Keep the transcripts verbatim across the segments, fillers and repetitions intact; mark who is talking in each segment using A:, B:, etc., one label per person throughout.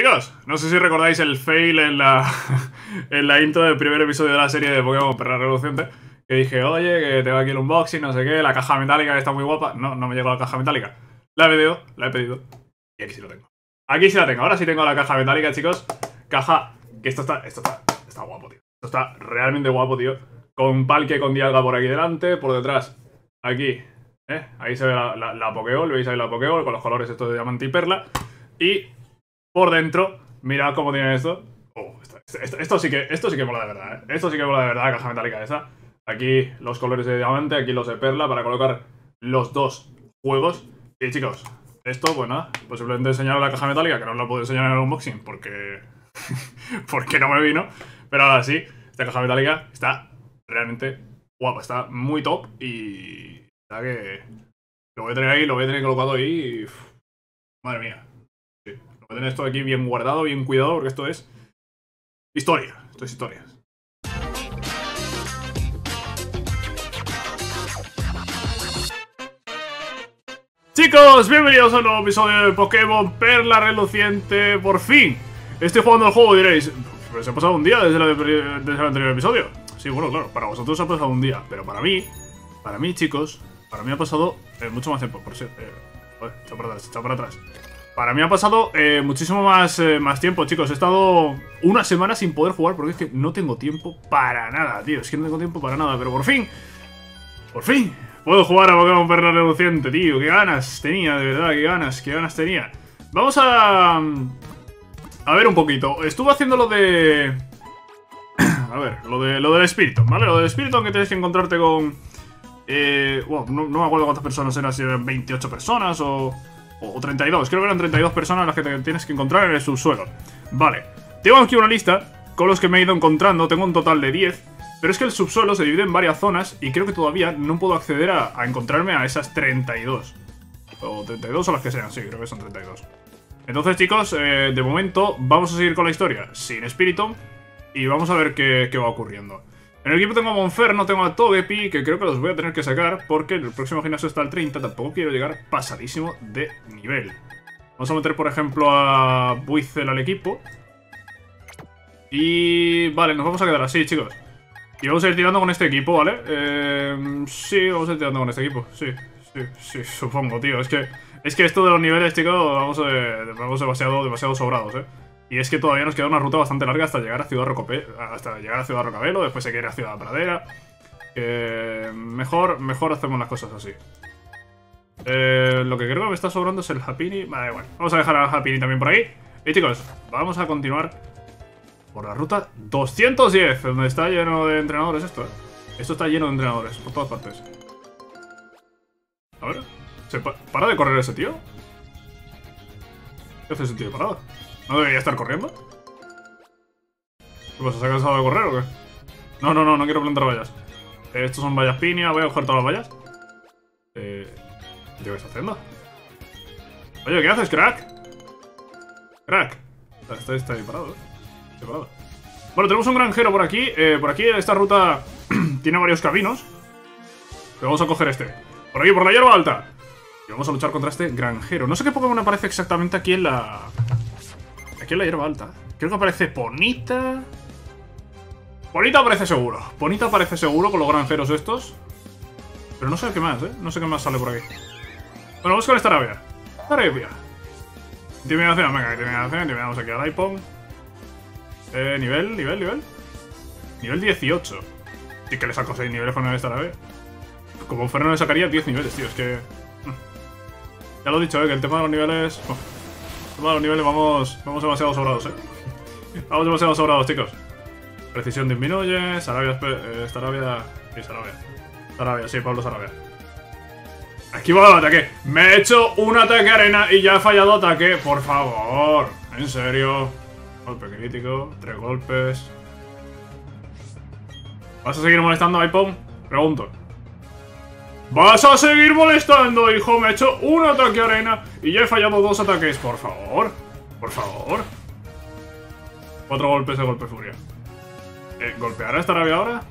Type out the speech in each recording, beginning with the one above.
A: Chicos, no sé si recordáis el fail en la, en la intro del primer episodio de la serie de Pokémon Perla Reluciente. Que dije, oye, que tengo aquí el unboxing, no sé qué, la caja metálica que está muy guapa. No, no me llegó la caja metálica. La he pedido, la he pedido. Y aquí sí lo tengo. Aquí sí la tengo, ahora sí tengo la caja metálica, chicos. Caja, que esto está, esto está, está guapo, tío. Esto está realmente guapo, tío. Con Palkia con Dialga por aquí delante, por detrás, aquí, ¿eh? Ahí se ve la, la, la Pokéball, veis ahí la Pokéball con los colores estos de diamante y perla. Y por dentro, mirad cómo tiene esto. Oh, esto, esto, esto sí que esto sí que mola de verdad, ¿eh? Esto sí que mola de verdad, la caja metálica esa. Aquí los colores de diamante, aquí los de perla para colocar los dos juegos. Y chicos, esto, pues nada, pues simplemente enseñaros la caja metálica, que no os la puedo enseñar en el unboxing porque... porque no me vino. Pero ahora sí, esta caja metálica está realmente guapa, está muy top y... está que... lo voy a tener ahí, lo voy a tener colocado ahí y... madre mía. Sí, lo voy a tener esto aquí bien guardado, bien cuidado, porque esto es... historia, esto es historia. Chicos, bienvenidos a un nuevo episodio de Pokémon Perla Reluciente. Por fin estoy jugando al juego, diréis. Pero se ha pasado un día desde, la de, desde el anterior episodio. Sí, bueno, claro, para vosotros ha pasado un día. Pero para mí, para mí, chicos, para mí ha pasado eh, mucho más tiempo. Por si, eh, joder, está para atrás, está para atrás. Para mí ha pasado eh, muchísimo más, eh, más tiempo, chicos. He estado una semana sin poder jugar porque es que no tengo tiempo para nada, tío. Es que no tengo tiempo para nada, pero por fin, por fin puedo jugar a Pokémon Perla Reluciente, tío. Qué ganas tenía, de verdad, qué ganas, qué ganas tenía. Vamos a... a ver un poquito. Estuve haciendo lo de... a ver, lo, de, lo del espíritu, ¿vale? Lo del espíritu, aunque tienes que encontrarte con... Eh, wow, no, no me acuerdo cuántas personas eran, si eran veintiocho personas o... o treinta y dos, creo que eran treinta y dos personas las que te tienes que encontrar en el subsuelo. Vale, tengo aquí una lista con los que me he ido encontrando, tengo un total de diez. Pero es que el subsuelo se divide en varias zonas y creo que todavía no puedo acceder a, a encontrarme a esas treinta y dos. O treinta y dos o las que sean, sí, creo que son treinta y dos. Entonces, chicos, eh, de momento vamos a seguir con la historia sin Spiritomb y vamos a ver qué, qué va ocurriendo. En el equipo tengo a Monferno, tengo a Togepi, que creo que los voy a tener que sacar porque el próximo gimnasio está al treinta, tampoco quiero llegar pasadísimo de nivel. Vamos a meter, por ejemplo, a Buizel al equipo. Y... vale, nos vamos a quedar así, chicos. Y vamos a ir tirando con este equipo, ¿vale? Eh, sí, vamos a ir tirando con este equipo. Sí, sí, sí, supongo, tío. Es que es que esto de los niveles, chicos, vamos, eh, vamos demasiado, demasiado sobrados, ¿eh? Y es que todavía nos queda una ruta bastante larga hasta llegar a Ciudad Rocope, hasta llegar a Ciudad Rocabelo, después se quiere ir a Ciudad Pradera. Eh, mejor, mejor hacemos las cosas así. Eh, lo que creo que me está sobrando es el Happiny. Vale, bueno, vamos a dejar al Happiny también por ahí. Y chicos, vamos a continuar por la ruta doscientos diez, donde está lleno de entrenadores esto, ¿eh? Esto está lleno de entrenadores, por todas partes. A ver, ¿se pa para de correr ese tío? ¿Qué hace ese tío parado? ¿No debería estar corriendo? ¿Qué pasa? ¿Se ha cansado de correr o qué? No, no, no, no quiero plantar vallas. Eh, estos son vallas piña, voy a coger todas las vallas. Eh, ¿Qué te estás haciendo? Oye, ¿qué haces, crack? Crack. Está, está ahí parado, ¿eh? Bueno, tenemos un granjero por aquí. eh, Por aquí esta ruta tiene varios caminos, pero vamos a coger este. Por aquí, por la hierba alta. Y vamos a luchar contra este granjero. No sé qué Pokémon aparece exactamente aquí en la... aquí en la hierba alta. Creo que aparece Ponita. Ponita aparece seguro. Ponita aparece seguro con los granjeros estos. Pero no sé qué más, ¿eh? No sé qué más sale por aquí. Bueno, vamos con esta Arabia. Arabia. Intimidación, venga, intimidación. Intimidamos aquí a Laipong. Eh, nivel, nivel, nivel. Nivel dieciocho. Sí que le saco seis niveles con el Starave. Como Monferno le sacaría diez niveles, tío. Es que... ya lo he dicho, eh, que el tema de los niveles... Uf, el tema de los niveles vamos... vamos demasiado sobrados, eh. Vamos demasiado sobrados, chicos. Precisión disminuye. Sarabia... Eh, Starabia... Sí, Sarabia. Sarabia, sí, Pablo Sarabia. Esquivo el ataque. Me he hecho un ataque arena y ya he fallado ataque. Por favor. En serio. Golpe crítico, tres golpes. ¿Vas a seguir molestando a Ipon? Pregunto. ¿Vas a seguir molestando, hijo? Me he hecho un ataque arena y ya he fallado dos ataques. Por favor. Por favor. Cuatro golpes de golpe furia. Eh, ¿Golpeará esta rabia ahora?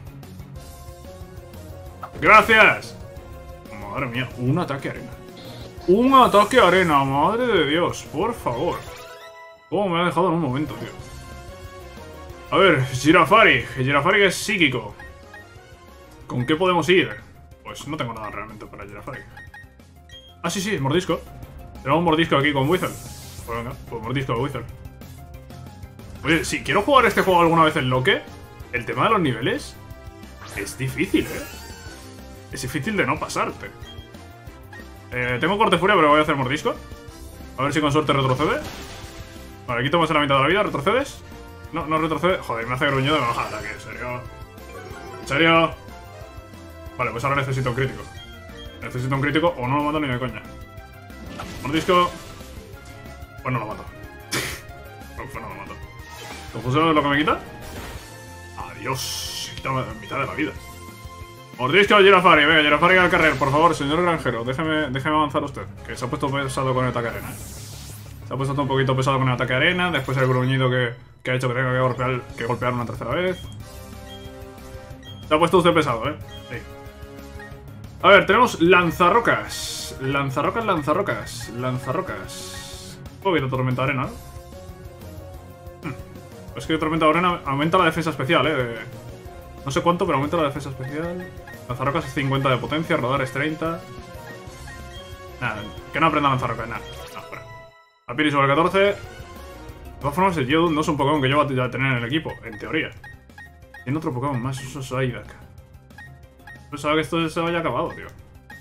A: ¡Gracias! Madre mía, un ataque arena. Un ataque arena, madre de Dios, por favor. ¿Cómo me ha dejado en un momento, tío? A ver, Girafari. Girafari es psíquico. ¿Con qué podemos ir? Pues no tengo nada realmente para Girafari. Ah, sí, sí, mordisco. Tenemos un mordisco aquí con Wizard. Pues venga, pues mordisco de Wizard. Oye, si quiero jugar este juego alguna vez en Loque, el tema de los niveles es difícil, ¿eh? Es difícil de no pasarte. Eh, tengo corte furia, pero voy a hacer mordisco. A ver si con suerte retrocede. Vale, aquí tomas la mitad de la vida, ¿retrocedes? No, no retrocede. Joder, me hace gruñido de bajar ataque, en serio. ¿En serio? Vale, pues ahora necesito un crítico. Necesito un crítico o no lo mato ni de coña. Mordisco. Pues no lo mato. Pues no lo mato. ¿Confusión es lo que me quita? Adiós. Se quita mitad de la vida. Mordisco, Girafari. Venga, Girafari al carrer, por favor, señor granjero. Déjeme, déjeme avanzar usted. Que se ha puesto pesado con el ataque arena. Se ha puesto un poquito pesado con el ataque arena. Después el gruñido que, que ha hecho que tenga que golpear, que golpear una tercera vez. Se ha puesto usted pesado, eh. Sí. A ver, tenemos lanzarrocas. Lanzarrocas, lanzarrocas. Lanzarrocas. Un poquito de tormenta arena, ¿no? Hmm. Es que tormenta arena aumenta la defensa especial, eh. De... No sé cuánto, pero aumenta la defensa especial. Lanzarrocas es cincuenta de potencia, rodar es treinta. Nada, que no aprenda lanzarrocas, nada. No, fuera. Alpiri sobre catorce. De todas formas, el Geodude no es un Pokémon que yo voy a tener en el equipo, en teoría. Tiene otro Pokémon más, eso es Psyduck. Pensaba que esto se había acabado, tío.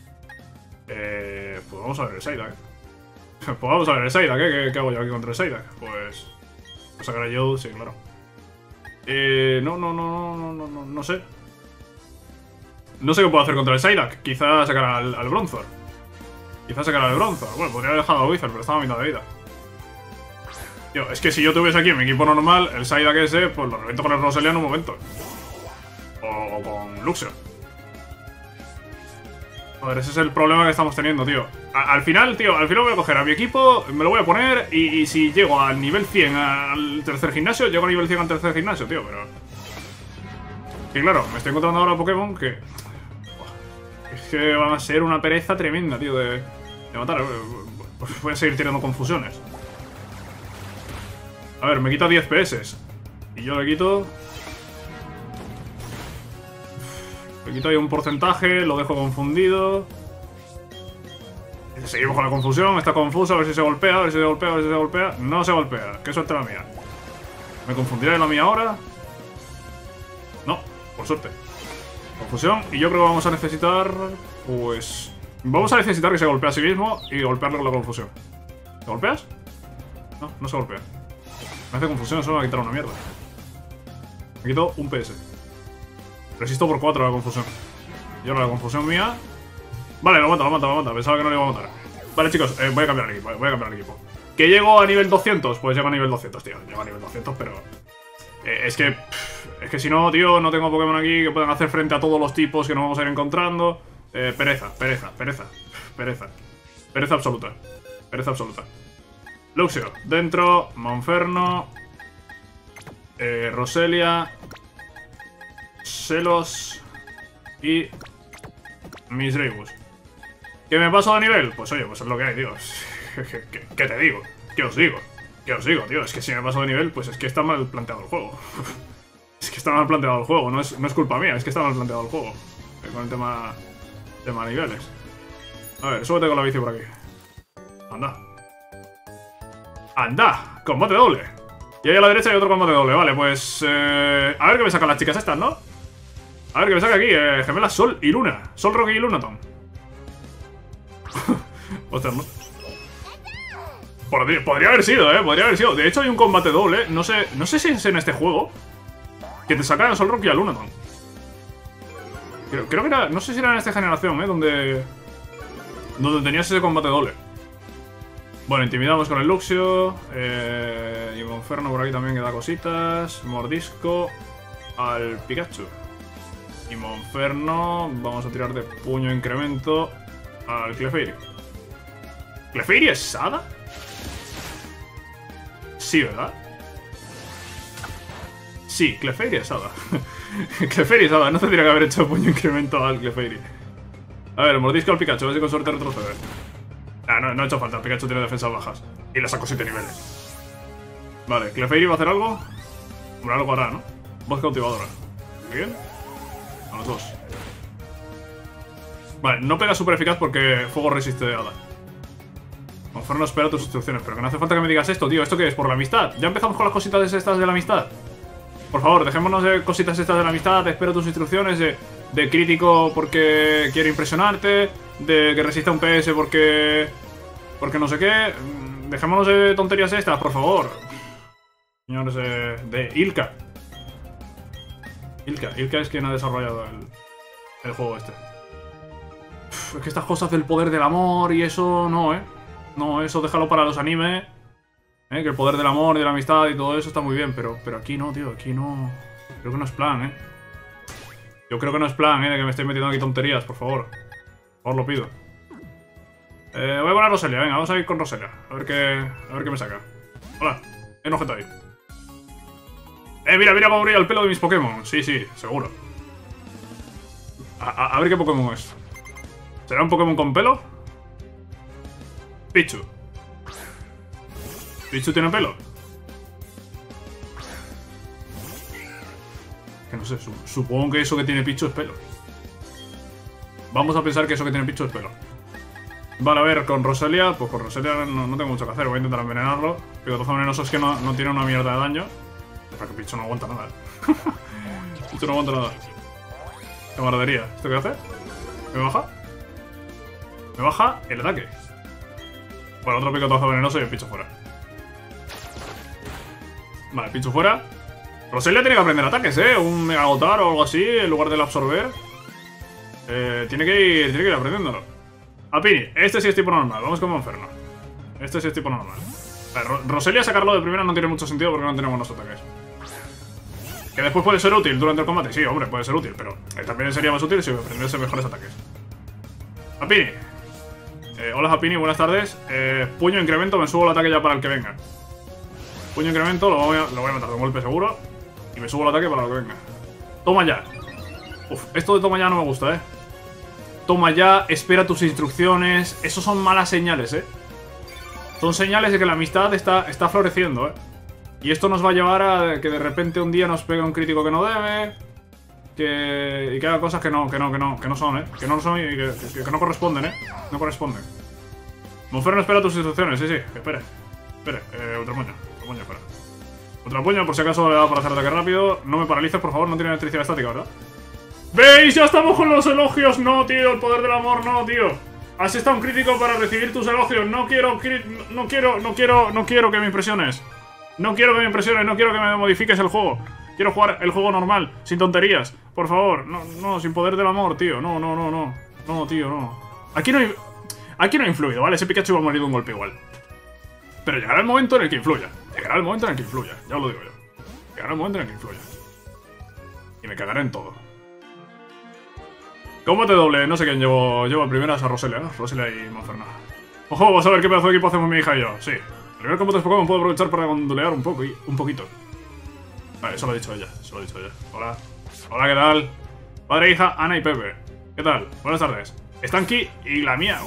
A: Eh, pues vamos a ver el Psyduck. Pues vamos a ver el Psyduck, ¿eh? ¿Qué, ¿Qué hago yo aquí contra el Psyduck? Pues... Voy a sacar a Geodude, sí, claro. Eh, no, no, no, no, no, no, no sé. No sé qué puedo hacer contra el Psyduck. Quizá sacar al, al Bronzor. Quizá sacar al Bronzor. Bueno, podría haber dejado a Wizard, pero estaba a mitad de vida. Tío, es que si yo tuviese aquí en mi equipo normal, el Psyduck ese, pues lo reviento con el Roselia en un momento. O, o con Luxio. Joder, ese es el problema que estamos teniendo, tío. A, al final, tío, al final voy a coger a mi equipo, me lo voy a poner y, y si llego al nivel cien al tercer gimnasio, llego al nivel cien al tercer gimnasio, tío, pero... Y claro, me estoy encontrando ahora Pokémon que... Es que van a ser una pereza tremenda, tío, de, de matar. Pues voy a seguir tirando confusiones. A ver, me quita diez P S. Y yo le quito... Le quito ahí un porcentaje, lo dejo confundido. Seguimos con la confusión, está confuso, a ver si se golpea, a ver si se golpea, a ver si se golpea. No se golpea, qué suerte la mía. ¿Me confundiré la mía ahora? No, por suerte. Confusión, y yo creo que vamos a necesitar... Pues... Vamos a necesitar que se golpee a sí mismo y golpearle con la confusión. ¿Te golpeas? No, no se golpea. Me hace confusión, solo me va a quitar una mierda. Me quito un P S. Resisto por cuatro la confusión. Y ahora la confusión mía... Vale, lo mata, lo mata, lo mata. Pensaba que no le iba a matar. Vale, chicos, eh, voy a cambiar el equipo. Voy a cambiar el equipo. ¿Que llego a nivel doscientos? Pues llego a nivel doscientos, tío. Llego a nivel doscientos, pero... Eh, es que... Pff, es que si no, tío, no tengo Pokémon aquí que puedan hacer frente a todos los tipos que nos vamos a ir encontrando. Eh, pereza, pereza, pereza. Pereza. Pereza absoluta. Pereza absoluta. Luxio. Dentro. Monferno. Eh, Roselia. Celos. Y... Misdreavus. ¿Que me paso de nivel? Pues oye, pues es lo que hay, tío. ¿Qué, qué, qué te digo? ¿Qué os digo? ¿Qué os digo, tío? Es que si me paso de nivel, pues es que está mal planteado el juego. Es que está mal planteado el juego, no es, no es culpa mía, es que está mal planteado el juego. Con el tema... Tema niveles. A ver, súbete con la bici por aquí. Anda. ¡Anda! Combate doble. Y ahí a la derecha hay otro combate doble. Vale, pues... Eh, a ver qué me sacan las chicas estas, ¿no? A ver qué me saca aquí. Eh, gemelas Sol y Luna. Sol, Rocky y Lunaton. Ostras, no. Podría, podría haber sido, eh. Podría haber sido. De hecho, hay un combate doble. No sé, no sé si es en este juego que te sacan a Sol, Rocky y a Lunaton. Creo, creo que era... No sé si era en esta generación, eh. Donde... Donde tenías ese combate doble. Bueno, intimidamos con el Luxio. Eh, y Monferno por aquí también que da cositas. Mordisco al Pikachu. Y Monferno, vamos a tirar de puño incremento al Clefairy. ¿Clefairy es Sada? Sí, ¿verdad? Sí, Clefairy es Sada. Clefairy es Sada, no tendría que haber hecho puño incremento al Clefairy. A ver, mordisco al Pikachu, a ver si con suerte retrocede. Ah, no, no ha hecho falta, el Pikachu tiene defensas bajas. Y le saco siete niveles. Vale, Clefairy va a hacer algo. Hombre, algo hará, ¿no? Voz cautivadora. Bien. A los dos. Vale, no pega súper eficaz porque fuego resiste de hada. Monferno espera tus instrucciones, pero que no hace falta que me digas esto, tío. ¿Esto qué es? ¿Por la amistad? ¿Ya empezamos con las cositas estas de la amistad? Por favor, dejémonos de cositas estas de la amistad. Espero tus instrucciones de, de crítico porque quiere impresionarte. De que resista un P S porque... Porque no sé qué. Dejémonos de tonterías estas, por favor. Señores eh, de Ilka. Ilka. Ilka es quien ha desarrollado el, el juego este. Uf, es que estas cosas del poder del amor y eso no, ¿eh? No, eso déjalo para los animes. ¿Eh? Que el poder del amor y de la amistad y todo eso está muy bien, pero, pero aquí no, tío. Aquí no... Creo que no es plan, ¿eh? Yo creo que no es plan, ¿eh? De que me estéis metiendo aquí tonterías, por favor. Por favor, lo pido. Eh, voy a poner a Roselia, venga, vamos a ir con Roselia. A ver qué, a ver qué me saca. Hola, hay un objeto ahí. Eh, mira, mira cómo brilla el pelo de mis Pokémon. Sí, sí, seguro. A, a, a ver qué Pokémon es. ¿Será un Pokémon con pelo? Pichu. ¿Pichu tiene pelo? Que no sé, su, supongo que eso que tiene Pichu es pelo. Vamos a pensar que eso que tiene Pichu es pelo. Vale, a ver, con Roselia, pues con Roselia no, no tengo mucho que hacer. Voy a intentar envenenarlo. Picotazo venenoso es que no, no tiene una mierda de daño. Pero que Pichu no aguanta nada, eh. Pichu no aguanta nada. Qué maradería. ¿Esto qué hace? ¿Me baja? Me baja el ataque. Bueno, otro picotazo venenoso y el Pichu fuera. Vale, Pichu fuera. Roselia tiene que aprender ataques, eh. Un Mega Agotar o algo así en lugar del absorber. Eh, tiene que ir, tiene que ir aprendiéndolo. Apini, este sí es tipo normal. Vamos con Monferno. Este sí es tipo normal. A ver, Ro Roselia sacarlo de primera no tiene mucho sentido porque no tiene buenos ataques. Que después puede ser útil durante el combate. Sí, hombre, puede ser útil, pero eh, también sería más útil si aprendiese mejores ataques. Apini. Eh, hola Apini, buenas tardes. Eh, puño incremento, me subo el ataque ya para el que venga. Puño incremento, lo voy, a, lo voy a matar de un golpe seguro. Y me subo el ataque para lo que venga. Toma ya. Uf, esto de toma ya no me gusta, eh. Toma ya, espera tus instrucciones. Eso son malas señales, eh. Son señales de que la amistad está, está floreciendo, eh. Y esto nos va a llevar a que de repente un día nos pegue un crítico que no debe. Que... Y que haga cosas que no, que no, que no, que no son, eh. Que no son y que, que, que no corresponden, eh. No corresponden. Monferno espera tus instrucciones, sí, sí. Espere. Espere, eh, otro puño. Otro puño, espera. Otro puño, por si acaso le da para hacer ataque rápido. No me paralices, por favor, no tiene electricidad estática, ¿verdad? ¿Veis? Ya estamos con los elogios. No, tío, el poder del amor, no, tío. Has estado un crítico para recibir tus elogios. No quiero, no quiero, no quiero, no quiero que me impresiones. No quiero que me impresiones, no quiero que me modifiques el juego. Quiero jugar el juego normal, sin tonterías. Por favor, no, no, sin poder del amor, tío. No, no, no, no. No, tío, no. Aquí no, aquí no ha influido, ¿vale? Ese Pikachu va a morir de un golpe igual. Pero llegará el momento en el que influya. Llegará el momento en el que influya, ya os lo digo yo. Llegará el momento en el que influya. Y me cagaré en todo. Combate doble, no sé quién llevo, llevo a primeras a Roselia, ¿no? Roselia y Monferno. Ojo, vamos a ver qué pedazo de equipo hacemos mi hija y yo. Sí. El primer combate de Pokémon puedo aprovechar para gondolear un poco y un poquito. Vale, eso lo ha dicho ella, eso lo ha dicho ella. Hola. Hola, ¿qué tal? Padre e hija, Ana y Pepe. ¿Qué tal? Buenas tardes. Stanky y la Miau.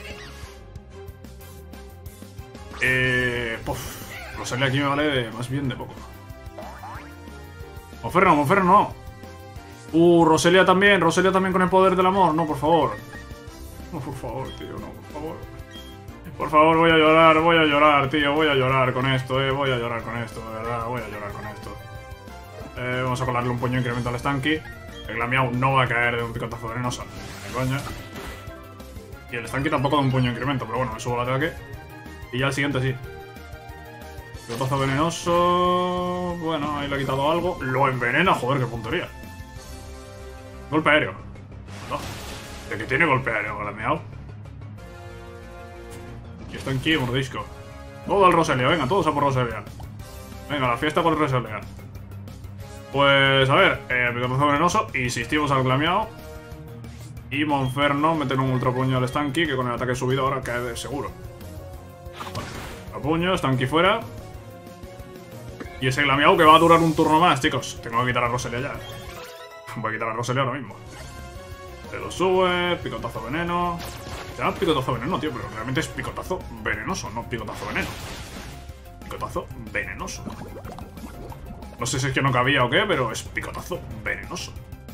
A: Eh... Puf. Roselia aquí me vale de, más bien de poco. Monferno, Monferno, no. Uh, Roselia también, Roselia también con el poder del amor. No, por favor. No, por favor, tío, no, por favor. Por favor, voy a llorar, voy a llorar, tío. Voy a llorar con esto, eh. Voy a llorar con esto, de verdad, voy a llorar con esto. Eh, vamos a colarle un puño incremento al Stanky. El Glamiau no va a caer de un picotazo venenoso. Ni coña. Y el Stanky tampoco de un puño incremento, pero bueno, me subo el ataque. Y ya el siguiente sí. Picotazo venenoso. Bueno, ahí le ha quitado algo. Lo envenena, joder, qué puntería. Golpe aéreo. No. ¿De qué tiene golpe aéreo, Glamiau? Aquí está aquí, mordisco. Todo al Roselia, venga, todos a por Roselia. Venga, la fiesta con Roselia. Pues, a ver, eh, picotazo venenoso. Insistimos al Glamiau. Y Monferno meten un ultra puño al Stanky, que con el ataque subido ahora cae de seguro. Vale, ultra puño, Stanky fuera. Y ese Glamiau que va a durar un turno más, chicos. Tengo que quitar a Roselia ya. Voy a quitar a Roselia ahora mismo. Se lo sube, picotazo veneno. Se llama picotazo veneno, tío, pero realmente es picotazo venenoso, no picotazo veneno. picotazo venenoso. No sé si es que no cabía o qué, pero es picotazo venenoso.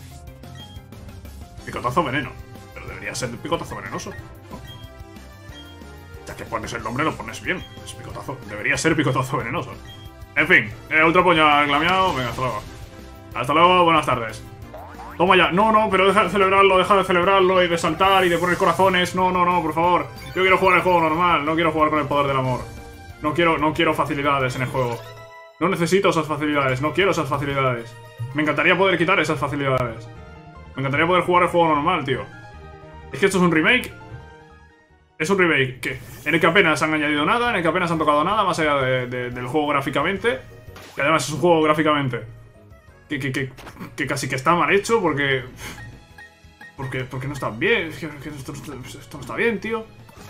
A: Picotazo veneno. Pero debería ser picotazo venenoso, ¿no? Ya que pones el nombre, lo pones bien. Es picotazo. Debería ser picotazo venenoso. En fin, eh, ultra puño reclamiado. Venga, hasta luego. Hasta luego, buenas tardes. Toma ya. No, no, pero deja de celebrarlo, deja de celebrarlo y de saltar y de poner corazones. No, no, no, por favor. Yo quiero jugar el juego normal, no quiero jugar con el poder del amor. No quiero, no quiero facilidades en el juego. No necesito esas facilidades, no quiero esas facilidades. Me encantaría poder quitar esas facilidades. Me encantaría poder jugar el juego normal, tío. Es que esto es un remake. Es un remake que, en el que apenas han añadido nada, en el que apenas han tocado nada, más allá de, de, del juego gráficamente. Que además es un juego gráficamente que, que, que, que casi que está mal hecho porque... Porque, porque no está bien, es que, que esto, esto no está bien, tío.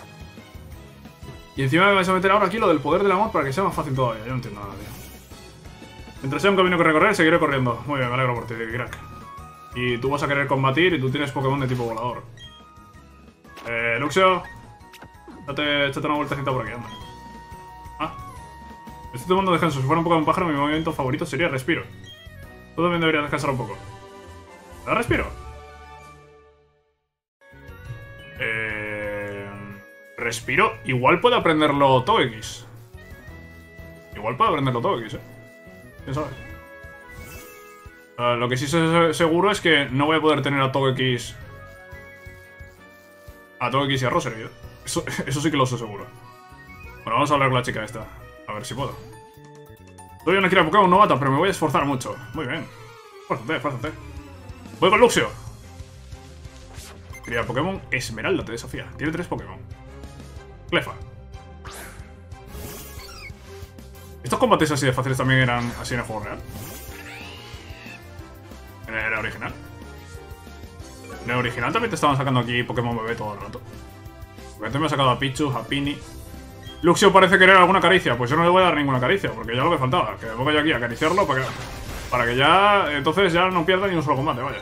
A: Y encima me vais a meter ahora aquí lo del poder del amor para que sea más fácil todavía. Yo no entiendo nada, tío. Mientras sea un camino que recorrer, seguiré corriendo. Muy bien, me alegro por ti, crack. Y tú vas a querer combatir y tú tienes Pokémon de tipo volador. Eh, Luxio. Date, échate una vueltecita por aquí, anda. Ah. Estoy tomando descanso. Si fuera un Pokémon pájaro, mi movimiento favorito sería respiro. Tú también deberías descansar un poco. ¿Da respiro? Eh... Respiro. Igual puede aprenderlo Togekiss. Igual puede aprenderlo Togekiss, eh. ¿Quién sabe? Uh, lo que sí sé seguro es que no voy a poder tener a Togekiss... A Togekiss y a Roserade. Eso, eso sí que lo sé seguro. Bueno, vamos a hablar con la chica esta. A ver si puedo. Soy una cría Pokémon novata, pero me voy a esforzar mucho. Muy bien. Esfuérzate, esfuérzate. Voy con Luxio. Cría Pokémon Esmeralda te desafía. Tiene tres Pokémon. Clefa. ¿Estos combates así de fáciles también eran así en el juego real? ¿En el original? En el original también te estaban sacando aquí Pokémon bebé todo el rato. Porque antes me ha sacado a Pichu, a Pini. Luxio parece querer alguna caricia. Pues yo no le voy a dar ninguna caricia, porque ya lo que faltaba. Que vengo yo aquí a acariciarlo para que, para que ya... Entonces ya no pierda ni un solo combate, vaya.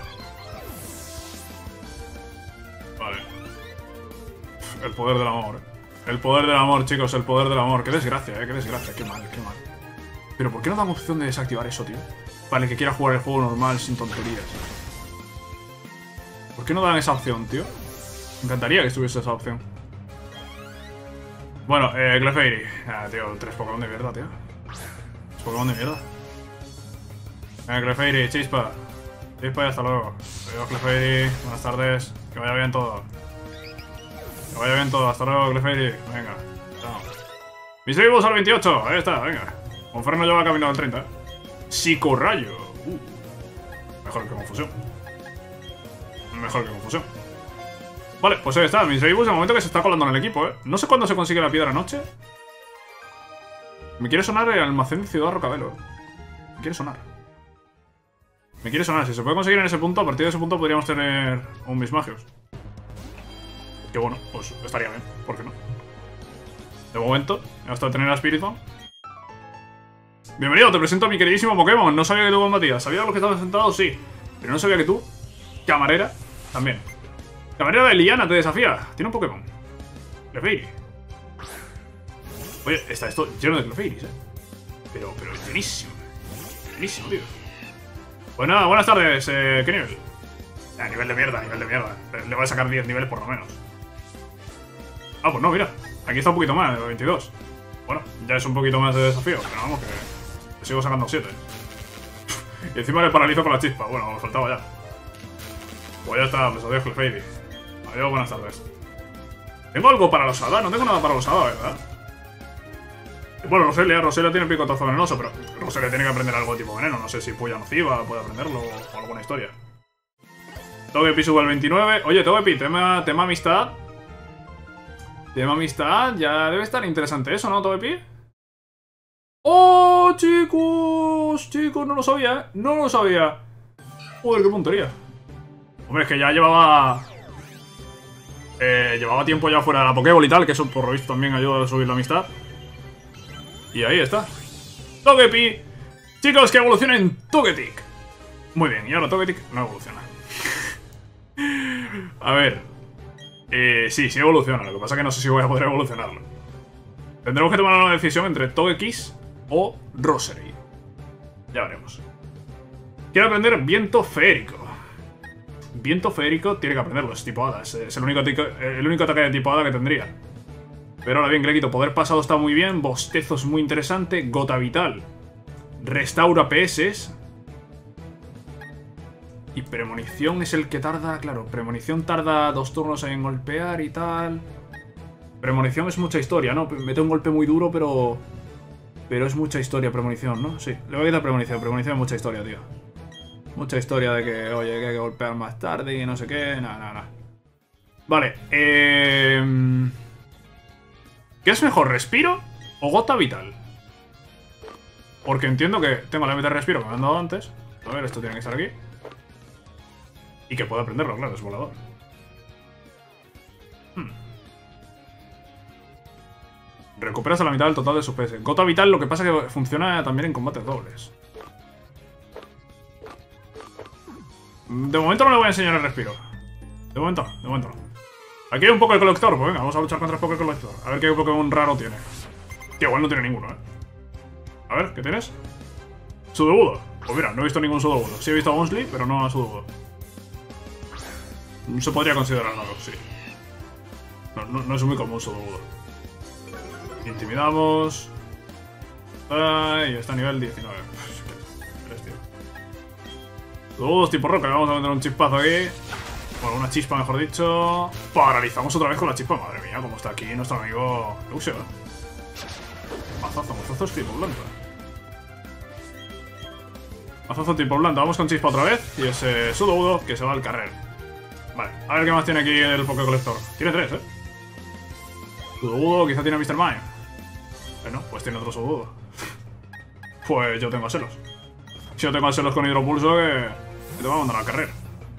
A: Vale. El poder del amor, eh. El poder del amor, chicos, el poder del amor. Qué desgracia, eh, qué desgracia, qué mal, qué mal. Pero ¿por qué no dan opción de desactivar eso, tío? Para el que quiera jugar el juego normal sin tonterías. ¿Por qué no dan esa opción, tío? Me encantaría que estuviese esa opción. Bueno, eh, Clefairy. Ah, tío, tres Pokémon de mierda, tío. Tres Pokémon de mierda. Eh, Clefairy, chispa. Chispa y hasta luego. Adiós, Clefairy. Buenas tardes. Que vaya bien todo. Que vaya bien todo. Hasta luego, Clefairy. Venga. Chao. Mis vivos al veintiocho. Ahí está, venga. Monferno lleva camino al treinta. Psicorrayo. Uh. Mejor que Confusión. Mejor que Confusión. Vale, pues ahí está. Mis Reibus de momento que se está colando en el equipo, ¿eh? No sé cuándo se consigue la piedra noche. Me quiere sonar el almacén de Ciudad Rocabelo. Me quiere sonar. Me quiere sonar. Si se puede conseguir en ese punto, a partir de ese punto podríamos tener un Mismagius. Que bueno, pues estaría bien. ¿Por qué no? De momento, hasta tener a Spiritomb. Bienvenido, te presento a mi queridísimo Pokémon. No sabía que tú combatías. Sabía lo que estabas sentado, sí. Pero no sabía que tú, camarera, también. Camarera de Liana te desafía. Tiene un Pokémon. Clefairy. Oye, está esto lleno de Clefairies, eh. Pero, pero llenísimo. Llenísimo, tío. Pues nada, buenas tardes. Eh, ¿Qué nivel? Ah, nivel de mierda, nivel de mierda. Le, le voy a sacar diez niveles por lo menos. Ah, pues no, mira. Aquí está un poquito más, de veintidós. Bueno, ya es un poquito más de desafío. Pero vamos, que, que sigo sacando siete. Y encima le paralizo con la chispa. Bueno, me faltaba ya. Pues ya está, pues adiós, Clefairy. Adiós, buenas tardes. ¿Tengo algo para los Hada? No tengo nada para los Hada, ¿verdad? Bueno, Roselia, Roselia tiene picotazo venenoso, pero Roselia tiene que aprender algo de tipo veneno. No sé si Puya Nociva puede aprenderlo o alguna historia. Togepi sube al veintinueve. Oye, Togepi, tema, tema amistad. Tema amistad, ya debe estar interesante eso, ¿no, Togepi? ¡Oh, chicos! Chicos, no lo sabía, ¿eh? No lo sabía. Joder, qué puntería. Hombre, es que ya llevaba... Eh, llevaba tiempo ya fuera de la Pokéball y tal, que eso por lo visto también ayuda a subir la amistad. Y ahí está. Togepi. Chicos, que evolucionen Togetic. Muy bien, y ahora Togetic no evoluciona. A ver. Eh, sí, sí evoluciona. Lo que pasa es que no sé si voy a poder evolucionarlo. Tendremos que tomar una decisión entre Togekiss o Rosary. Ya veremos. Quiero aprender viento feérico. Viento feérico tiene que aprenderlo, es tipo hada. Es, es el, único el único ataque de tipo hada que tendría. Pero ahora bien, que le quito. Poder pasado está muy bien. Bostezo es muy interesante. Gota vital. Restaura P S. Y premonición es el que tarda... Claro, premonición tarda dos turnos en golpear y tal. Premonición es mucha historia, ¿no? Mete un golpe muy duro, pero... Pero es mucha historia, premonición, ¿no? Sí, le voy a quitar premonición. Premonición es mucha historia, tío. Mucha historia de que, oye, que hay que golpear más tarde y no sé qué. Nada, nada, nada. Vale, eh... ¿qué es mejor, respiro o gota vital? Porque entiendo que tengo la meta de respiro que me han dado antes. A ver, esto tiene que estar aquí. Y que puedo aprenderlo, claro, es volador. Hmm. Recuperas a la mitad del total de su P S. Gota vital, lo que pasa es que funciona también en combates dobles. De momento no le voy a enseñar el respiro. De momento no, de momento no. Aquí hay un poco de colector, pues venga, vamos a luchar contra el Poké Colector. A ver qué Pokémon raro tiene. Que igual no tiene ninguno, eh. A ver, ¿qué tienes? Sudowoodo. Pues mira, no he visto ningún Sudowoodo. Sí he visto a Bonsly, pero no a Sudowoodo. Se podría considerar raro, sí. No, no, no es muy común Sudowoodo. Intimidamos. Ay, está a nivel diecinueve. Sudowoodo tipo roca, le vamos a meter un chispazo aquí. Bueno, una chispa, mejor dicho. Paralizamos otra vez con la chispa. Madre mía, cómo está aquí nuestro amigo Luxio. Mazazo, mazazo es tipo blanco. Mazazo tipo blanco. Vamos con chispa otra vez. Y ese Sudowoodo que se va al carrer. Vale, a ver qué más tiene aquí el Poké Colector. Tiene tres, ¿eh? Sudowoodo, quizá tiene a míster Mime. Bueno, pues tiene otro Sudowoodo. Pues yo tengo a Celos. Si yo tengo a Celos con hidropulso, que, que te va a mandar al carrer.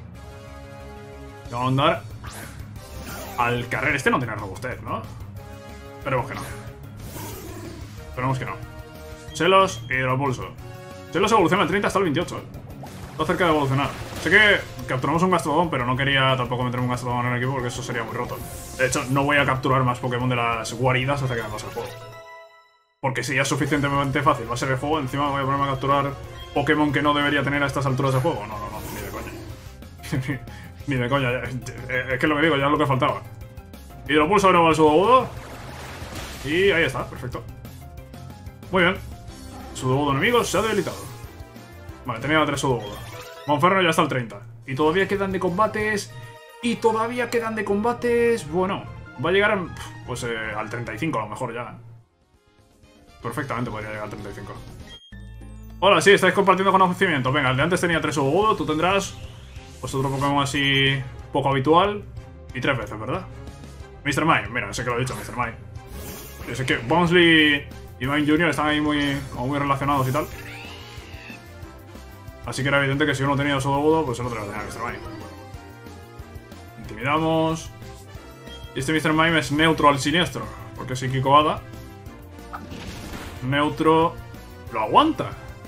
A: Te va a mandar al carrer. Este no tiene robustez, ¿no? Esperemos que no. Esperemos que no. Celos, hidropulso. Celos evoluciona el treinta hasta el veintiocho, ¿eh? Está cerca de evolucionar. Sé que capturamos un Gastrodon, pero no quería tampoco meterme un Gastrodon en el equipo porque eso sería muy roto. De hecho, no voy a capturar más Pokémon de las guaridas hasta que me pase el juego. Porque si ya es suficientemente fácil va a ser el juego, encima voy a ponerme a capturar Pokémon que no debería tener a estas alturas de juego. No, no, no, ni de coña. Ni de coña. Es que lo que digo, ya es lo que faltaba. Hidropulso de nuevo al Sudowoodo. Y ahí está, perfecto. Muy bien. Sudowoodo enemigo se ha debilitado. Vale, tenía tres Sudowoodo. Monferno ya está al treinta. Y todavía quedan de combates. Y todavía quedan de combates. Bueno, va a llegar pues eh, al treinta y cinco a lo mejor ya. Perfectamente podría llegar al treinta y cinco. Hola, sí, estáis compartiendo conocimiento. Venga, el de antes tenía tres Sudowoodo. Tú tendrás pues otro Pokémon así poco habitual. Y tres veces, ¿verdad? míster Mime, mira, sé que lo he dicho, míster Mime. Yo sé que Bonsly y Mime junior están ahí muy, muy relacionados y tal. Así que era evidente que si uno tenía Sudowoodo, pues el otro tenía míster Mime. Intimidamos. Y este míster Mime es neutro al siniestro, porque es psíquico hada. Neutro lo aguanta.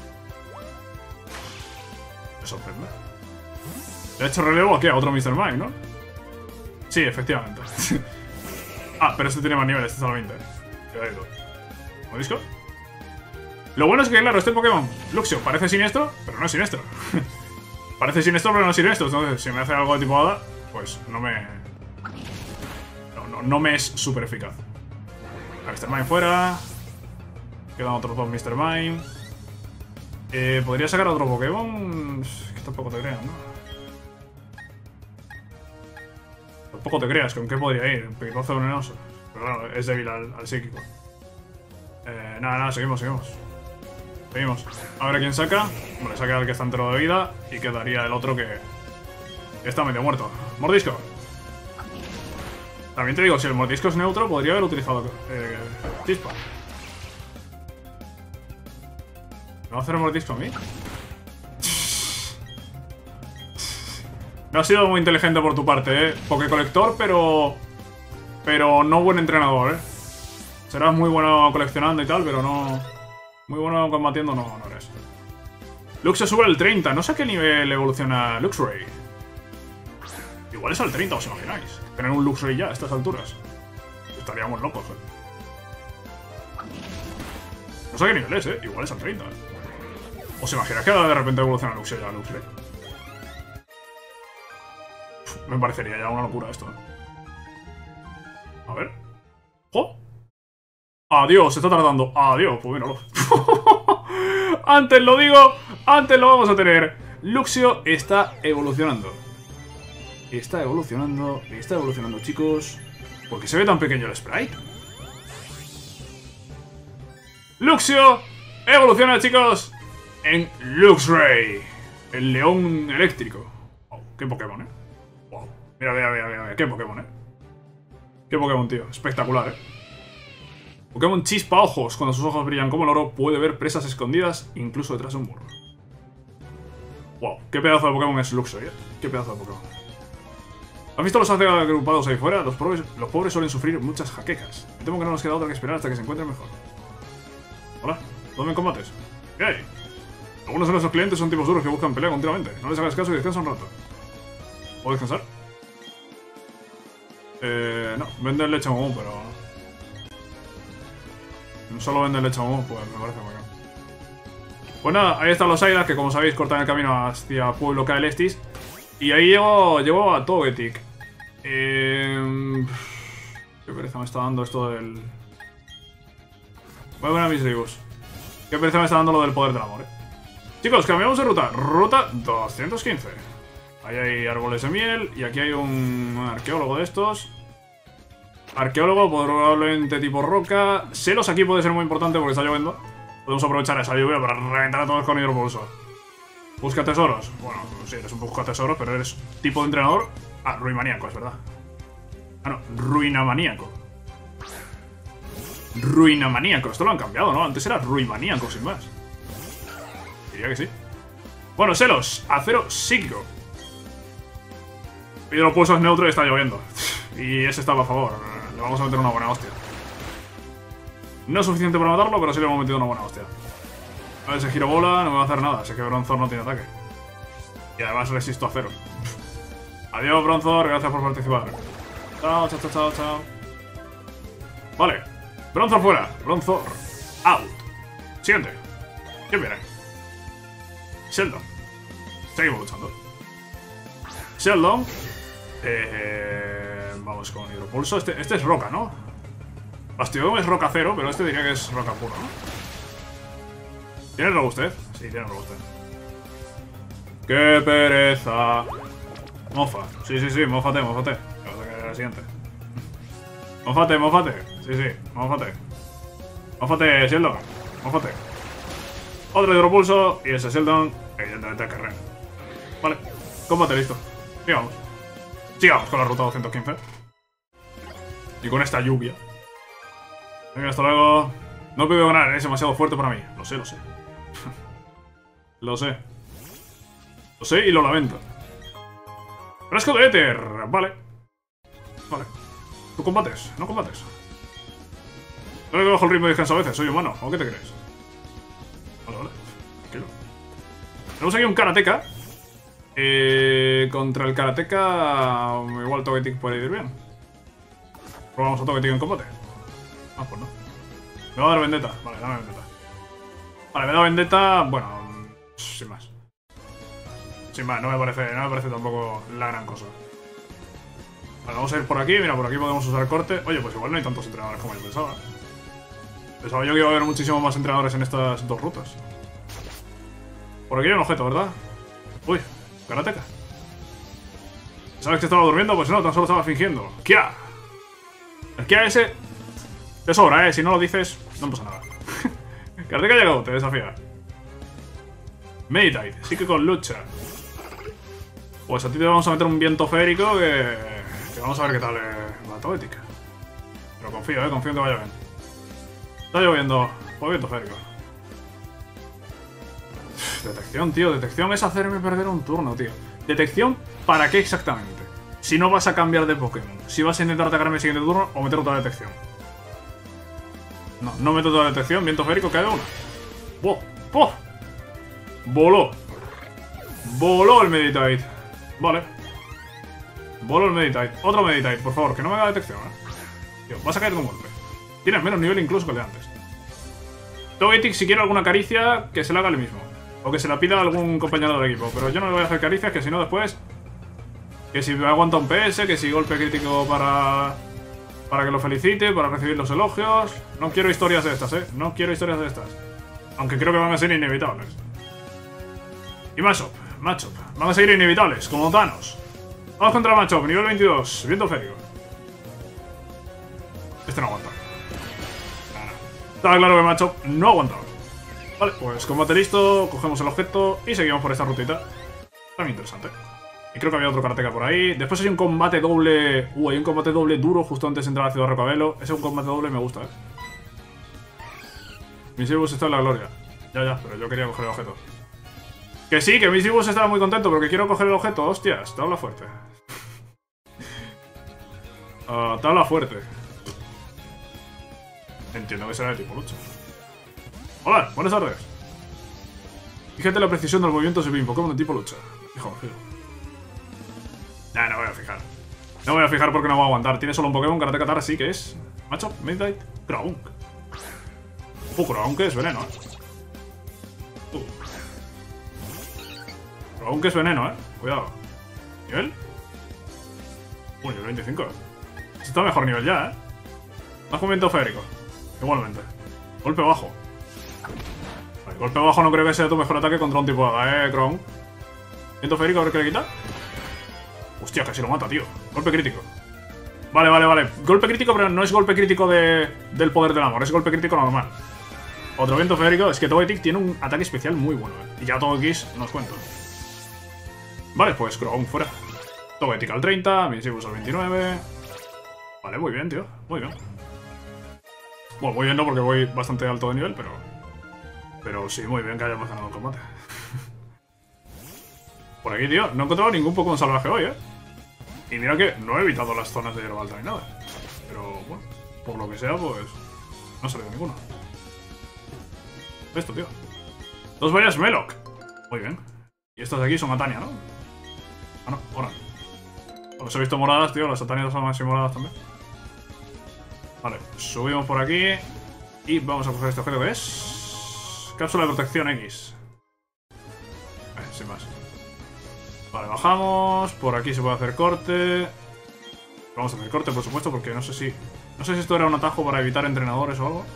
A: Me sorprende. De hecho, relevo aquí a otro míster Mime, ¿no? Sí, efectivamente. Ah, pero este tiene más niveles, este está al veinte. Cuidadito. ¿Mordisco? Lo bueno es que, claro, este Pokémon, Luxio, parece siniestro, pero no es siniestro. Parece siniestro, pero no es siniestro. Entonces, si me hace algo de tipo hada, pues no me... No, no, no me es súper eficaz. A míster Mime fuera. Quedan otros dos míster Mime. Eh, ¿Podría sacar otro Pokémon? Que tampoco te creas, ¿no? Tampoco te creas, ¿con qué podría ir? Un Picozo venenoso. Pero claro, es débil al, al psíquico. Eh, nada, nada, seguimos, seguimos. Seguimos. A ver a quién saca. Vale, saca al que está entero de vida. Y quedaría el otro que... que está medio muerto. Mordisco. También te digo, si el Mordisco es neutro, podría haber utilizado eh, chispa. ¿Me va a hacer el Mordisco a mí? No ha sido muy inteligente por tu parte, eh. Poké Colector, pero... Pero no buen entrenador, eh. Serás muy bueno coleccionando y tal, pero no... Muy bueno combatiendo no, no eres. Luxio sube al treinta. No sé a qué nivel evoluciona Luxray. Igual es al treinta, ¿os imagináis? Tener un Luxray ya a estas alturas. Estaríamos locos, eh. No sé qué nivel es, eh. Igual es al treinta. ¿Os imagináis que de repente evoluciona Luxio ya a Luxray? Me parecería ya una locura esto, eh. A ver. ¡Oh! Adiós, se está tardando. Adiós, pues míralo. Antes lo digo, antes lo vamos a tener. Luxio está evolucionando. Está evolucionando, está evolucionando, chicos. ¿Por qué se ve tan pequeño el sprite? Luxio evoluciona, chicos, en Luxray, el león eléctrico. Wow, qué Pokémon, eh. Wow. Mira, mira, mira, mira, qué Pokémon, eh. Qué Pokémon, tío. Espectacular, eh. Pokémon chispa ojos. Cuando sus ojos brillan como el oro, puede ver presas escondidas, incluso detrás de un muro. Wow, qué pedazo de Pokémon es Luxray, eh. Qué pedazo de Pokémon. ¿Has visto los agrupados ahí fuera? Los pobres, los pobres suelen sufrir muchas jaquecas. Me temo que no nos queda otra que esperar hasta que se encuentren mejor. Hola, ¿dónde me combates? ¿Qué hay? Algunos de nuestros clientes son tipos duros que buscan pelea continuamente. No les hagas caso y descansa un rato. ¿Puedo descansar? Eh, no, venden leche momú, pero... Solo venden leche momú, pues me parece muy bien. Pues nada, ahí están los Aidas que, como sabéis, cortan el camino hacia Pueblo Caelestis. Y ahí llevo, llevo a Togetic. Eh, qué pereza me está dando esto del... Voy a poner a mis Ribus. Qué pereza me está dando lo del poder del amor, eh. Chicos, cambiamos de ruta. Ruta doscientos quince. Ahí hay árboles de miel. Y aquí hay un arqueólogo de estos. Arqueólogo, probablemente tipo roca. Selos aquí puede ser muy importante porque está lloviendo. Podemos aprovechar esa lluvia para reventar a todos con hidropulso. Busca tesoros. Bueno, sí, eres un busca tesoros, pero eres tipo de entrenador. Ah, ruimaníaco, es verdad. Ah, no, ruinamaníaco. Ruinamaníaco, esto lo han cambiado, ¿no? Antes era ruimaníaco, sin más. Diría que sí. Bueno, Selos, acero psíquico. Hidropulso es neutro y está lloviendo. Y ese estaba a favor. Le vamos a meter una buena hostia. No es suficiente para matarlo, pero sí le hemos metido una buena hostia. A ver, ese giro bola no me va a hacer nada. Sé que Bronzor no tiene ataque. Y además resisto a cero. Adiós, Bronzor. Gracias por participar. Chao, chao, chao, chao, chao. Vale. Bronzor fuera. Bronzor out. Siguiente. ¿Quién viene? Sheldon. Seguimos luchando. Sheldon. Eh, vamos con hidropulso. Este, este es roca, ¿no? Bastiodon es roca cero, pero este diría que es roca puro, ¿no? ¿Tiene robustez? Sí, tiene robustez. ¡Qué pereza! Mofa. Sí, sí, sí, mofate, mofate. Vamos a caer a la siguiente. Mofate, mofate. Sí, sí, mofate. Mofate, Sheldon. Mofate. Otro hidropulso y ese Sheldon, evidentemente, carrera. Vale, combate listo. Sigamos. Sigamos con la ruta doscientos quince. Y con esta lluvia. Venga, hasta luego. No he podido ganar, es demasiado fuerte para mí. Lo sé, lo sé. Lo sé. Lo sé y lo lamento. Frasco de éter. Vale. Vale. ¿Tú combates? ¿No combates? No le bajo el ritmo de descanso a veces. Soy humano. ¿O qué te crees? Vale, vale. Tranquilo. Tenemos aquí un karateka. Eh, contra el karateka igual Togetic puede ir bien. Probamos a Togetic en combate. Ah, pues no. Me va a dar vendetta. Vale, dame vendetta. Vale, me da vendetta. Bueno, sin más. Sin más, no me parece, no me parece tampoco la gran cosa. Vale, vamos a ir por aquí. Mira, por aquí podemos usar el corte. Oye, pues igual no hay tantos entrenadores como yo pensaba. Pensaba yo que iba a haber muchísimos más entrenadores en estas dos rutas. Por aquí hay un objeto, ¿verdad? Uy, karateka. ¿Sabes que estaba durmiendo? Pues no, tan solo estaba fingiendo. ¡Kia! El Kia ese te sobra, ¿eh? Si no lo dices, no pasa nada. Karateka ha llegado, te desafía. Meditite, sí que con lucha. Pues a ti te vamos a meter un viento férico que, que vamos a ver qué tal eh, va Togetic. Pero confío, eh, confío en que vaya bien. Está lloviendo, pues viento férico. Detección, tío, detección es hacerme perder un turno, tío. Detección, ¿para qué exactamente? Si no vas a cambiar de Pokémon. Si vas a intentar atacarme el siguiente turno o meter otra detección. No, no meto toda la detección, viento férico, cae una. ¡Wow! ¡Oh! Voló. Voló el Meditite. Vale. Voló el Meditite. Otro Meditite, por favor, que no me haga detección, ¿eh? Tío, vas a caer de un golpe. Tienes menos nivel incluso que el de antes. Togetic, si quiere alguna caricia, que se la haga él mismo. O que se la pida a algún compañero del equipo. Pero yo no le voy a hacer caricias, que si no después... Que si me aguanta un P S, que si golpe crítico para... Para que lo felicite, para recibir los elogios... No quiero historias de estas, eh. No quiero historias de estas. Aunque creo que van a ser inevitables. Y Machop, Machop. Van a seguir inevitables, como Thanos. Vamos contra Machop, nivel veintidós. Viento férico. Este no aguanta. Estaba claro que Machop no aguantaba. Vale, pues combate listo, cogemos el objeto y seguimos por esta rutita. Está muy interesante. Y creo que había otro karateka por ahí. Después hay un combate doble... Uh, hay un combate doble duro justo antes de entrar a la ciudad de Rocabelo. Ese es un combate doble me gusta, eh. Misibus está en la gloria. Ya, ya, pero yo quería coger el objeto. Que sí, que Misibus estaba muy contento, pero que quiero coger el objeto. Hostias, te habla fuerte. uh, te habla fuerte. Entiendo que será de tipo lucha. Hola, buenas tardes. Fíjate la precisión del movimiento de mi Pokémon de tipo lucha. Hijo, hijo. Nah, no voy a fijar. No voy a fijar porque no voy a aguantar. Tiene solo un Pokémon, Karateka Tara sí que es. Machop, Midnight, Croagunk. Uh, Croagunk es veneno, eh. Uh. Croagunk es veneno, eh. Cuidado. ¿Nivel? Uh, nivel veinticinco. Esto está a mejor nivel ya, eh. Más movimiento férico. Igualmente. Golpe bajo. Vale, golpe bajo no creo que sea tu mejor ataque contra un tipo hada, eh, Croagunk. Viento férico, a ver qué le quita. Hostia, casi lo mata, tío. Golpe crítico. Vale, vale, vale. Golpe crítico, pero no es golpe crítico de, del poder del amor. Es golpe crítico normal. Otro viento férico. Es que Togetic tiene un ataque especial muy bueno, eh. Y ya Togekiss no os cuento. Vale, pues Croagunk fuera. Togetic al treinta, Misibus al veintinueve. Vale, muy bien, tío. Muy bien. Bueno, muy bien no, porque voy bastante alto de nivel, pero... Pero sí, muy bien que hayamos ganado el combate. Por aquí, tío, no he encontrado ningún Pokémon salvaje hoy, ¿eh? Y mira que no he evitado las zonas de hierba alta ni nada. Pero, bueno, por lo que sea, pues... No ha salido ninguno. Esto, tío. Dos vallas Meloc. Muy bien. Y estas de aquí son Atania, ¿no? Ah, no, ahora. Os he visto moradas, tío. Las Atanias son así moradas también. Vale, subimos por aquí. Y vamos a coger este objeto que es... Cápsula de protección X. Vale, sin más. Vale, bajamos. Por aquí se puede hacer corte. Vamos a hacer corte, por supuesto, porque no sé si... No sé si esto era un atajo para evitar entrenadores o algo.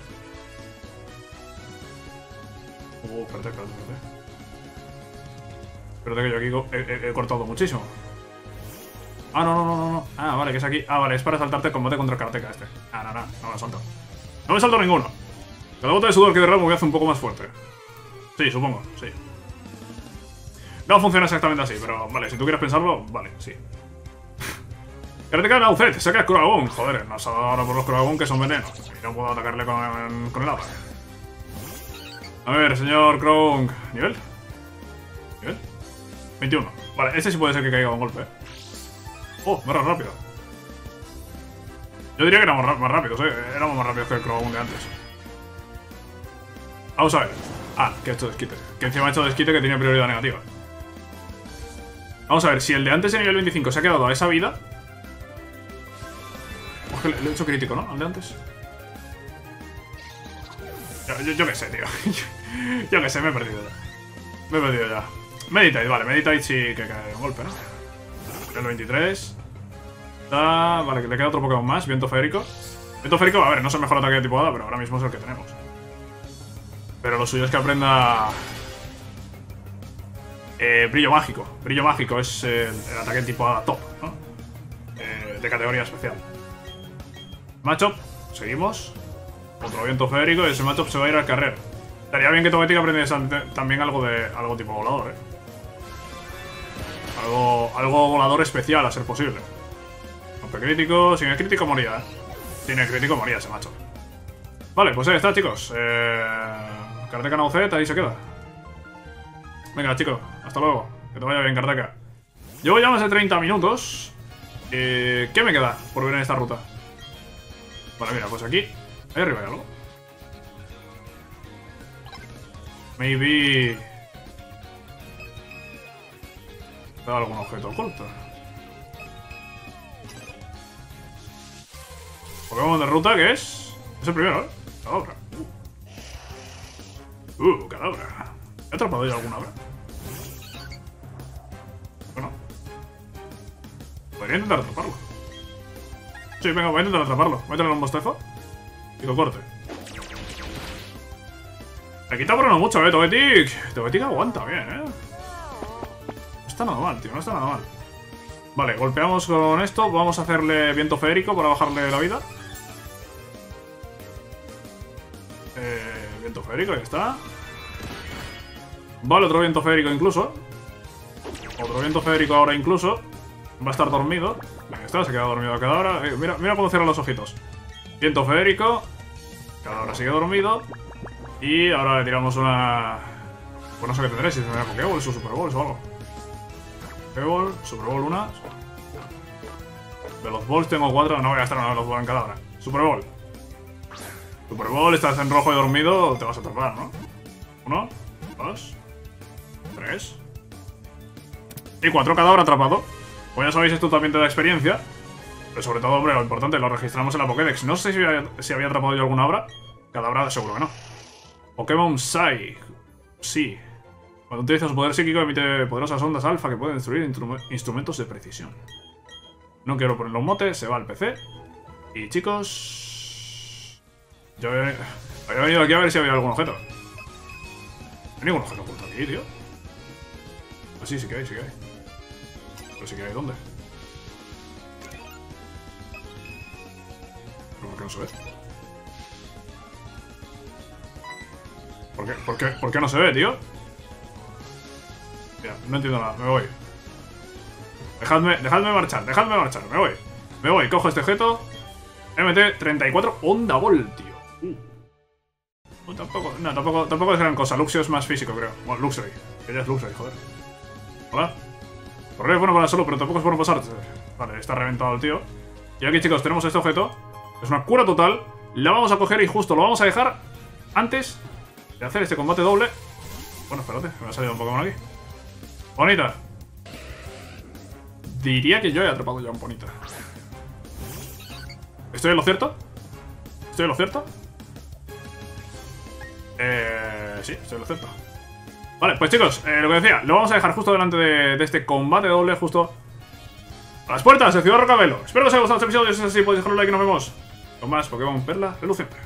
A: Uh, espérate, espérate, espérate. Espérate que yo aquí he, he, he cortado muchísimo. Ah, no, no, no, no, no. Ah, vale, que es aquí. Ah, vale, es para saltarte el combate contra el karateka este. Ah, no, no, no me salto. No me salto ninguno. Cada gota de sudor que derramo me hace un poco más fuerte. Sí, supongo, sí. No funciona exactamente así, pero vale, si tú quieres pensarlo, vale, sí. Karateka Naucet, saca Croagunk. Joder, nos ha dado ahora por los Croagunk que son venenos. Y no puedo atacarle con, con el agua. A ver, señor Croagunk. ¿Nivel? ¿Nivel? veintiuno. Vale, este sí puede ser que caiga un golpe, eh. Oh, más rápido. Yo diría que éramos más rápidos, eh. Éramos más rápidos que el Croagunk de antes. Vamos a ver. Ah, que he hecho desquite. Que encima he hecho desquite que tiene prioridad negativa. Vamos a ver, si el de antes de nivel veinticinco se ha quedado a esa vida... Pues que le he hecho crítico, ¿no? Al de antes. Yo, yo, yo qué sé, tío. Yo qué sé, me he perdido ya. Me he perdido ya. Meditate, vale, Meditate sí que cae un golpe, ¿no? El veintitrés. Da... Vale, que le queda otro Pokémon más, Viento Férico. Viento Férico, a ver, no es el mejor ataque de tipo hada, pero ahora mismo es el que tenemos. Pero lo suyo es que aprenda... Eh, brillo mágico. Brillo mágico es eh, el ataque tipo hada top, ¿no? Eh, de categoría especial. Machop, seguimos. Otro viento férico y ese Machop se va a ir al carrer. Estaría bien que Togetic aprendiese también algo de algo tipo volador, eh. Algo, algo volador especial, a ser posible. Golpe crítico. Sin el crítico moría, eh. Sin el crítico moría ese Machop. Vale, pues ahí está, chicos. Eh... Karateka Naucet, ahí se queda. Venga, chicos, hasta luego. Que te vaya bien, Karateka. Llevo ya más de treinta minutos. Eh, ¿Qué me queda por ver en esta ruta? Vale, mira, pues aquí. Ahí arriba hay algo. Maybe... ¿Te algún objeto oculto? Pokémon de ruta, ¿qué es? Es el primero, ¿eh? La otra. Uh. Uh, Cadabra. ¿He atrapado yo alguna vez? Bueno. Podría intentar atraparlo. Sí, venga, voy a intentar atraparlo. Voy a tener un bostezo. Y lo corte. Le quita por uno mucho, eh, Togetic. Togetic aguanta bien, eh. No está nada mal, tío, no está nada mal. Vale, golpeamos con esto. Vamos a hacerle viento feérico para bajarle la vida. Eh, viento feérico, ahí está. Vale, otro viento feérico incluso. Otro viento feérico ahora incluso. Va a estar dormido. Ahí está, se queda dormido Cadabra. Eh, mira, mira cómo cierra los ojitos. Viento feérico. Cadabra sigue dormido. Y ahora le tiramos una... Pues no sé qué tendré, si tendrá Pokéballs o Super Balls o algo. Pokéball, Super Bowl una. De los Balls tengo cuatro, no voy a gastar una de los Balls en Cadabra. Super Bowl. Super Bowl, estás en rojo y dormido, te vas a atrapar, ¿no? Uno, dos, tres. Y cuatro, Cadabra atrapado. Pues ya sabéis, esto también te da experiencia. Pero sobre todo, hombre, lo importante, lo registramos en la Pokédex. No sé si había, si había atrapado yo alguna obra. Cadabra, seguro que no. Pokémon Psy. Sí. Cuando utiliza su poder psíquico emite poderosas ondas alfa que pueden destruir instrumentos de precisión. No quiero poner los motes, se va al P C. Y chicos... Yo había, había venido aquí a ver si había algún objeto. No hay ningún objeto oculto aquí, tío. Pues sí, sí que hay, sí que hay. Pero sí que hay, ¿dónde? ¿Pero por qué no se ve? ¿Por qué, por qué, por qué no se ve, tío? Mira, no entiendo nada, me voy. Dejadme, dejadme marchar, dejadme marchar, me voy. Me voy, cojo este objeto. M T treinta y cuatro, Onda Ball, tío. Uh. No, tampoco, no, tampoco, tampoco es gran cosa. Luxio es más físico, creo. Bueno, Luxury. Que ya es Luxury, joder. Hola. Correo es bueno para la salud, pero tampoco es bueno pasarte. Vale, está reventado el tío. Y aquí, chicos, tenemos este objeto. Es una cura total. La vamos a coger y justo lo vamos a dejar antes de hacer este combate doble. Bueno, espérate, me ha salido un Pokémon aquí. Bonita. Diría que yo he atrapado ya un Bonita. ¿Estoy en lo cierto? ¿Estoy en lo cierto? Eh... Sí, estoy en lo cierto. Vale, pues chicos, eh, lo que decía, lo vamos a dejar justo delante de, de este combate doble, justo a las puertas de Ciudad Rocabelo. Espero que os haya gustado este episodio, si es así podéis dejar un like y nos vemos con más Pokémon Perla Reluciente.